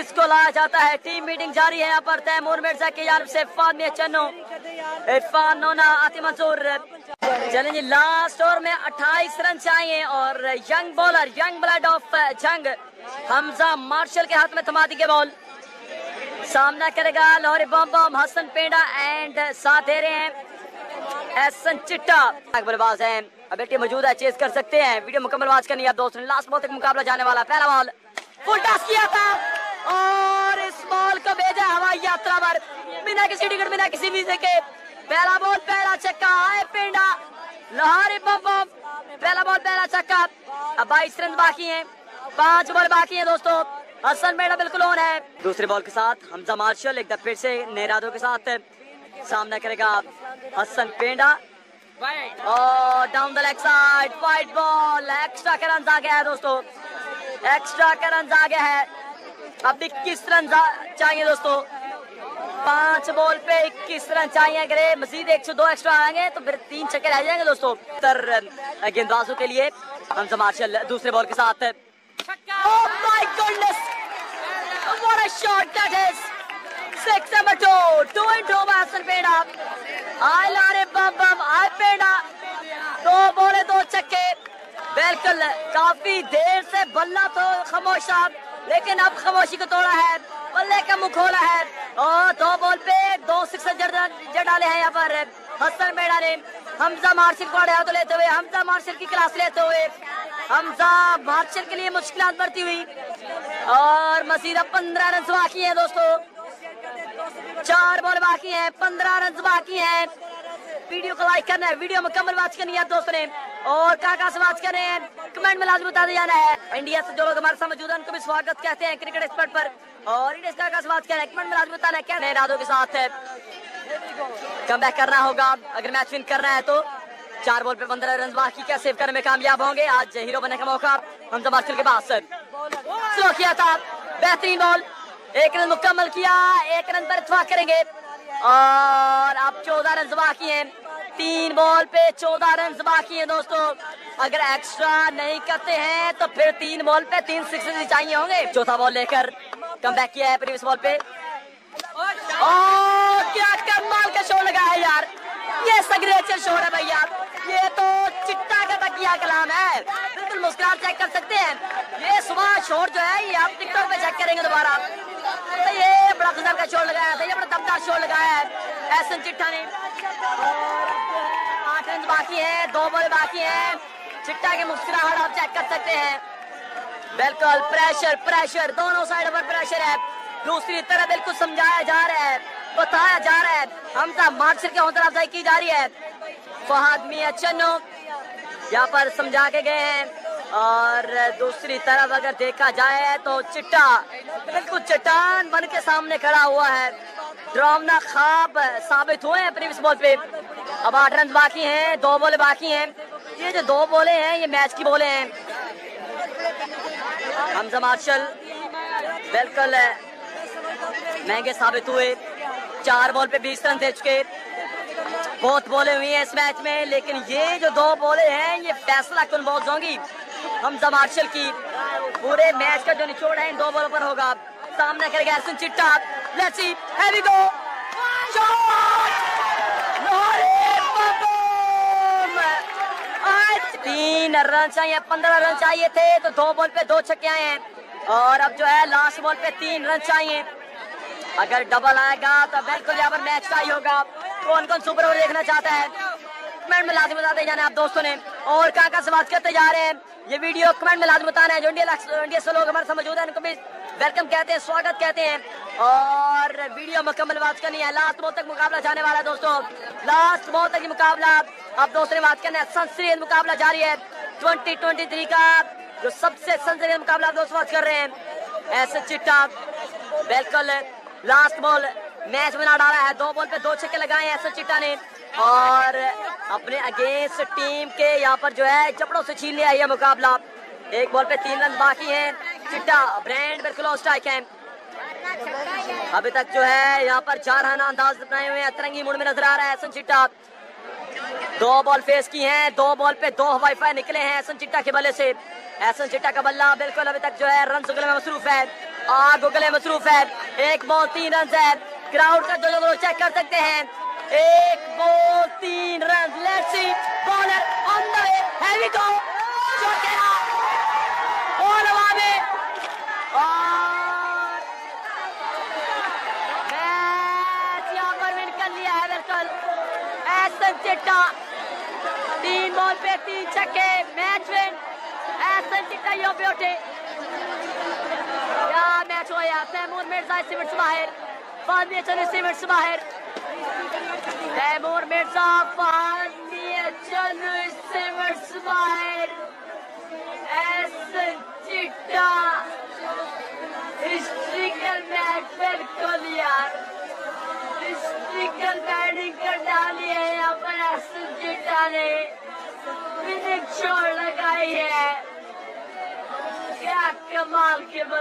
किसको लाया जाता है। टीम मीटिंग जारी है यहाँ पर। तैमूर मिर्जा की जानिब से फादमी चन्नो, इरफान नोना, आतिफ मंसूर। चलें जी, लास्ट ओवर में 28 रन चाहिए और young bowler, young blood of जंग हमजा मार्शल के हाथ में थमा दी गई बॉल। सामना करेगा लाहौरी बम बम हसन पेंडा एंड साथ दे रहे हैं एहसन चिट्टा। बल्लेबाज है, अब टीम मौजूद है, चेस कर सकते हैं। वीडियो मुकम्मल वाच करनी है दोस्तों। लास्ट बॉल तक मुकाबला जाने वाला। पहला बॉल फुल टॉस किया था और इस बॉल को भेजा हवाई यात्रा पर बिना किसी टिकट, बिना किसी वीजे के। पहला बॉल पहला छक्का है पेंडा, लाहौरी बम बम। पहला बॉल पहला छक्का। अब 22 रन बाकी हैं, 5 बॉल बाकी हैं दोस्तों। हसन पेंडा बिल्कुल ऑन है। दूसरे बॉल के साथ हमजा मार्शल एक दफे फिर से नए इरादों के साथ सामना करेगा हसन पेंडा और down the leg side wide ball. Extra का रन आ गया है दोस्तों, एक्स्ट्रा का रन आ गया है। अब 21 रन चाहिए दोस्तों, 5 बॉल पे 21 रन चाहिए। अगर मजीद 102 एक्स्ट्रा आएंगे तो फिर 3 छक्के रह जाएंगे दोस्तों गेंदबाजों के लिए। हमजा मार्शल दूसरे बॉल के साथ। Oh my goodness! What a shot that is! 6 number 2 into Hassan Peda. I लारे बम बम आई पेंडा, 2 बॉले 2 छक्के। बिल्कुल काफी देर से बल्ला तो खामोश था, लेकिन अब खामोशी को तोड़ा है, बल्ले का मुंह खोला है और 2 बॉल पे 2 सिक्सर जड़ डाले हैं यहाँ पर हसन पेंडा ने। हमजा मार्शल को आड़े हाथों लेते हुए, हमजा मार्शल की क्लास लेते हुए हमजा मार्शल के लिए मुश्किलात बढ़ती हुई और मजीद 15 रन बाकी हैं दोस्तों। 4 बॉल बाकी हैं, 15 रन बाकी हैं। वीडियो को लाइक करना है, वीडियो मुकम्मल वॉच करनी है दोस्तों ने और कहाँ से वॉच कर रहे हैं कमेंट में लाजमी बता दिया जाना है। इंडिया से जो लोग हमारे साथ मौजूद हैं उनको भी स्वागत कहते हैं क्रिकेट एक्सपर्ट पर। और इंडिया से कहाँ से वॉच कर रहे हैं कमेंट में लाजमी बताना है। क्या नए इरादों के साथ कमबैक करना होगा अगर मैच विन करना है तो। 4 बॉल पे 15 रन बाकी, क्या सेव करने में कामयाब होंगे? आज हीरो बनने का मौका हमजा मार्शल के पास। स्लो किया था, बेहतरीन बॉल, 1 रन मुकम्मल किया, 1 रन पर इत्तेफाक करेंगे और अब 14 रन बाकी हैं। 3 बॉल पे 14 रन बाकी हैं दोस्तों। अगर एक्स्ट्रा नहीं करते हैं तो फिर 3 बॉल पे 3 सिक्सर चाहिए होंगे। चौथा बॉल लेकर कमबैक किया है प्रीवियस बॉल पे और क्या कमाल का शॉट लगा है यार, ये सिग्नेचर शॉट है भैया, ये तो चिट्टा का तकिया कलाम है। बिल्कुल मुस्कुराहट चेक कर सकते हैं। ये सुबह शॉट जो है ये आप टिकटॉक पे चेक करेंगे दोबारा, तो ये बड़ा गजब का शॉट लगाया था, ये बड़ा दमदार शॉट लगाया है एहसन चिट्टा ने। 8 रन बाकी है, 2 बॉल बाकी है। चिट्टा की मुस्कुराहट आप चेक कर सकते हैं। बिल्कुल प्रेशर प्रेशर दोनों साइड पर प्रेशर है। दूसरी तरफ बिल्कुल समझाया जा रहा है, बताया जा रहा है, हमजा मार्शल की हौसला अफजाई की जा रही है। फहद मियां चन्नो यहाँ पर समझा के गए हैं और दूसरी तरफ अगर देखा जाए तो चिट्टा बिल्कुल चट्टान बन के सामने खड़ा हुआ है। ड्रामना ख्वाब साबित हुए हैं प्रीवियस बॉल पे। अब 8 रन बाकी हैं, 2 बॉल बाकी हैं। ये जो 2 बॉलें हैं ये मैच की बॉलें हैं। हमजा मार्शल बिल्कुल महंगे साबित हुए, 4 बॉल पे 20 रन दे चुके। बहुत बॉलें हुई हैं इस मैच में, लेकिन ये जो 2 बॉलें हैं ये फैसला कौन बॉल्स होंगी हमजा मार्शल की। पूरे मैच का जो निचोड़ है इन 2 बॉलों पर होगा। सामना करेगा Ehsan Chitta, let's see, here we go, shot, 3 run चाहिए, 15 रन चाहिए थे तो 2 बॉल पे 2 छक्के आए हैं और अब जो है लास्ट बॉल पे 3 रन चाहिए। अगर डबल आएगा तो बिल्कुल यहाँ पर मैच का ही होगा। कौन कौन सुपर ओवर देखना चाहता है कमेंट में लाजमी बताते जाना आप दोस्तों ने और कहाँ से बात करते जा रहे हैं ये वीडियो कमेंट में लाजमी बताना है। जो इंडिया से लोग हमारे साथ मौजूद हैं उनको भी वेलकम कहते हैं, स्वागत कहते हैं और वीडियो मुकम्मल बात करनी है। लास्ट बॉल तक मुकाबला जाने वाला है दोस्तों, लास्ट बॉल तक मुकाबला। अब दोस्तों ने बात करना है, सनसनीखेज मुकाबला जारी है 2023 का जो सबसे सनसनीखेज मुकाबला दोस्तों बात कर रहे हैं। ऐसे चिट्टा बिल्कुल लास्ट बॉल मैच बना डाला है, 2 बॉल पे 2 छक्के लगाए हैं ऐसे चिट्टा ने और अपने अगेंस्ट टीम के यहाँ पर जो है चपड़ों से छीन लिया है यह मुकाबला। 1 बॉल पे 3 रन बाकी हैं। चिट्टा ब्रांड बिल्कुल ऑन स्ट्राइक है। अभी तक जो है यहाँ पर 4 रन अंदाज अपनाए हुए हैं, अतरंगी मूड में नजर आ रहा है एहसन चिट्टा। 2 बॉल फेस की हैं, 2 बॉल पे 2 हवाई फायर निकले हैं एहसन चिट्टा के बल्ले से। एहसन चिट्टा का बल्ला बिल्कुल अभी तक जो है रन सुगल में मसरूफ है। गूगल मसरूफ है। एक बॉल 3 रन है। क्राउड का जो चेक कर सकते हैं। एक ball 3 run. Let's see bowler on the way. Here we go. Shot खेला और हवा में और मैच यहाँ पर विन कर लिया है बिल्कुल एहसन चिट्टा। 3 बॉल पे 3 छक्के। मैच विन एहसन चिट्टा यो पे उठे। क्या मैच हुआ यार। तैमूर मिर्जा इसी मिनट से बाहर। फादमी चलो इसी मिनट से बाहर। तैमूर मिर्जा फादमी चलो इसी मिनट से बाहर। एहसन चिट्टा हिस्ट्रिकल मैच बिल्कुल यार। हिस्ट्रिकल बैटिंग कर डाली है यहाँ पर एहसन चिट्टा ने। विनिंग शॉट लगाई है। क्या कमाल के